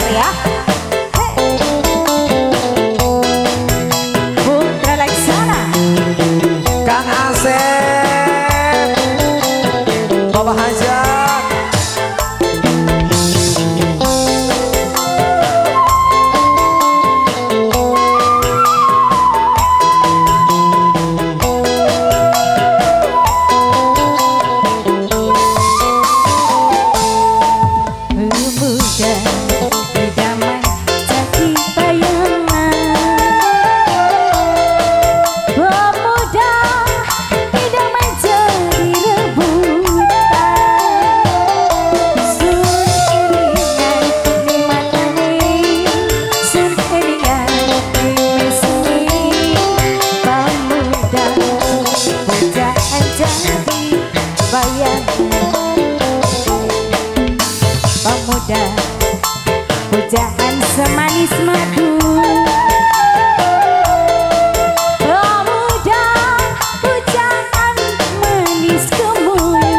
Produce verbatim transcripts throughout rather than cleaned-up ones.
ya. Putra Laksana, Kang Asep, Bapak Hajat. Pemuda, pujaan semanis madu. Pemuda, pujaan manis kemuyu.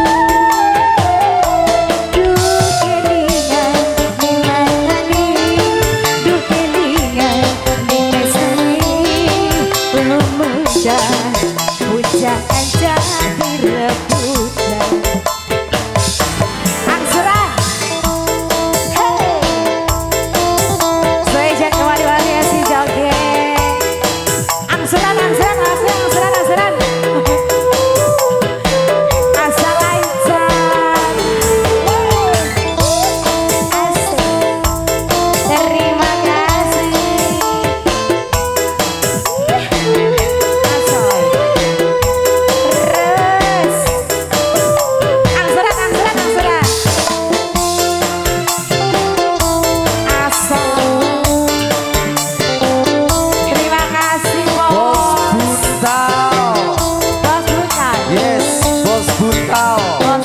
Duh kelingan di matani, duh kelingan di mesani. Pemuda, pujaan jadi rebutan. Angsuran. Angsuran, angsuran, angsuran, angsuran, angsuran. Asal lancar. Asik. Terima kasih. Asoy. Terus. Angsuran, angsuran, angsuran. Asal. Terima kasih. Yes, Bos Buntal.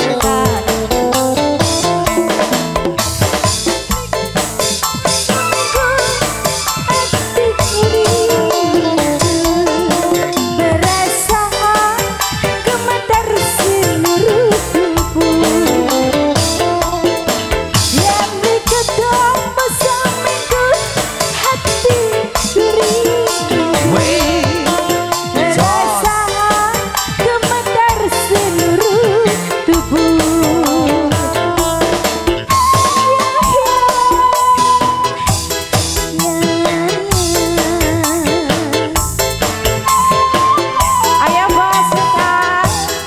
Berasa gemetar seluruh tubuh. Yang diketok bersamaku hati diri. Berasa gemetar seluruh tubuh. Ayo bos Buntal.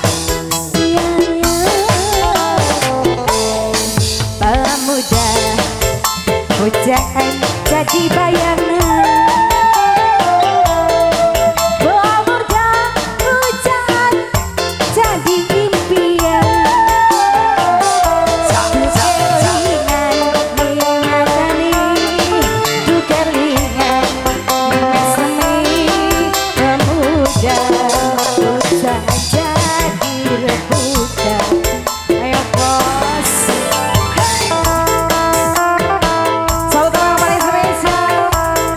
Pemuda, pujaan jadi bayangan. Pemuda, pujaan jadi impian. Duh kelingan di matani, duh kelingan di mesani. Pemuda, pujaan jadi rebutan. Ayo bos. Saudara paling spesial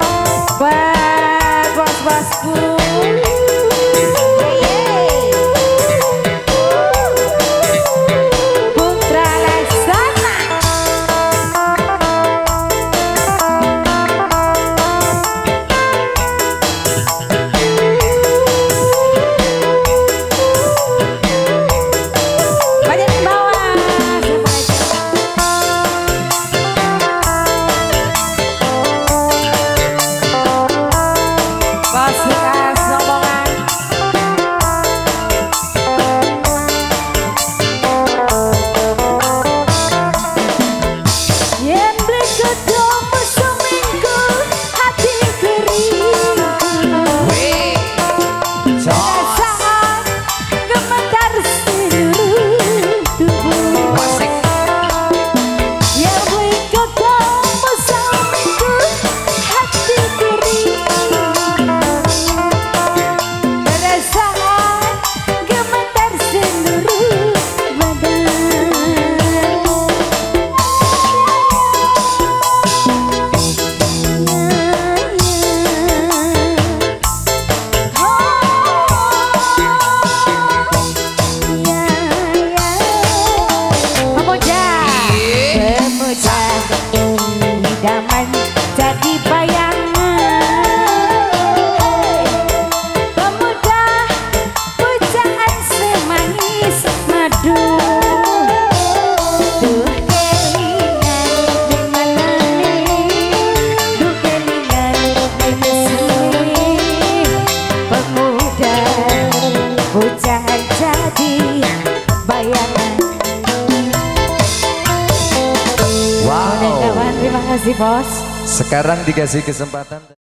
kasih bos. Sekarang dikasih kesempatan.